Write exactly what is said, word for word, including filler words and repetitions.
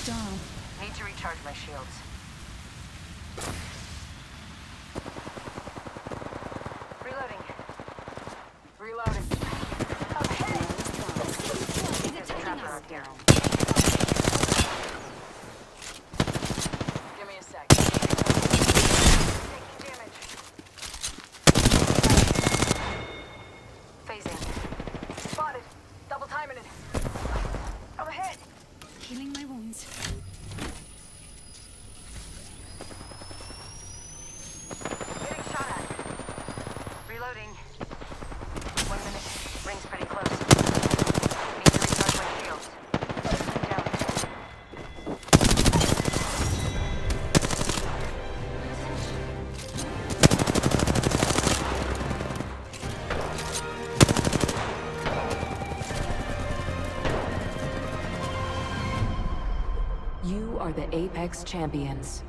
down. Need to recharge my shields. Reloading. Reloading. Okay. There's a trapper up here. Give me a sec. Taking damage. Phasing. Spotted. Double timing it. Overhead. Healing my wounds. Getting shot at. Reloading. One minute. Ring's pretty close. Need to recharge my shields. Down. You are the Apex Champions.